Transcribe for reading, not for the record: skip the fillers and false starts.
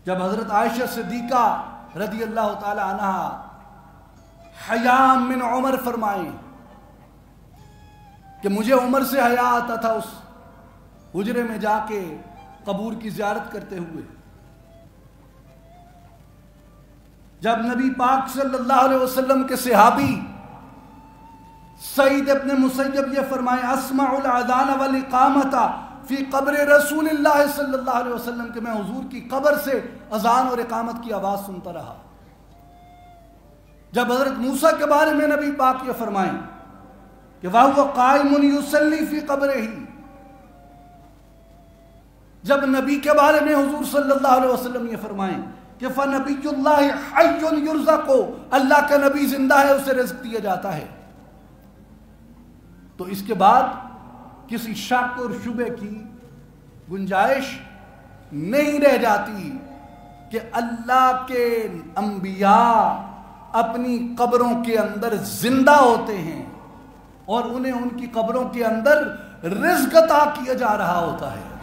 जब हजरत आयशा सिद्दीका रदी अल्लाह ताला अन्हा हयाम मिन उमर फरमाए कि मुझे उमर से हया आता था उस हुजरे में जाके कबूर की ज़ियारत करते हुए। जब नबी पाक सल्लल्लाहु अलैहि वसल्लम के सहाबी सईद इब्न मुसय्यब ये फरमाए अस्माउल अज़ान वल इकामता फी कब्र रसूलिल्लाह सल्लल्लाहु अलैहि वसल्लम के मैं हुजूर की कब्र से अजान और इकामत की आवाज़ सुनता रहा। जब हजरत मूसा के बारे में नबी पाक ये फरमाए कि वह कायमुन युसल्ली फी कब्रिही, जब नबी के बारे में हुजूर सल्लल्लाहु अलैहि वसल्लम ये फरमाए कि फ़नबियुल्लाहि हय्युन युरज़क़ु, अल्लाह का नबी जिंदा है उसे रिज़्क़ दिया जाता है, तो इसके बाद किसी शक और शुबे की गुंजाइश नहीं रह जाती कि अल्लाह के अंबिया अपनी कब्रों के अंदर जिंदा होते हैं और उन्हें उनकी कब्रों के अंदर रिज़्क़ अता किया जा रहा होता है।